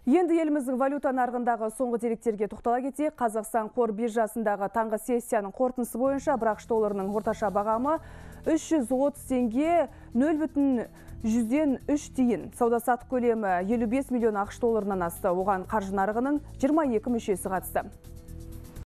Енді еліміздің валюта нарығындағы соңғы деректерге тоқтала кетейік. Қазақстан қор биржасындағы таңғы сессияның қорытындысы бойынша бір ақш долларының орташа бағамы 330 теңге 0,3 тиын. Сауда-саттық көлемі 55 миллион ақш долларынан асты. Оған қаржы нарығының 22 мүшесі қатысты.